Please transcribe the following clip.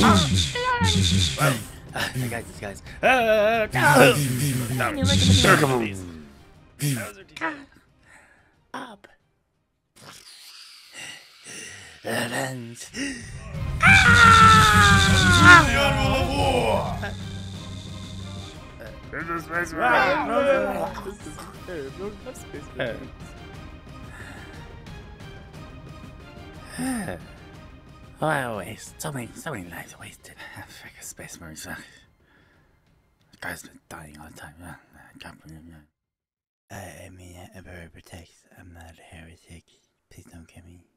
Guys. Up. Evans. So many lives wasted. Freaking Space Marines. Guys been dying all the time. I mean, Emperor protects. I'm not a heretic. Please don't kill me.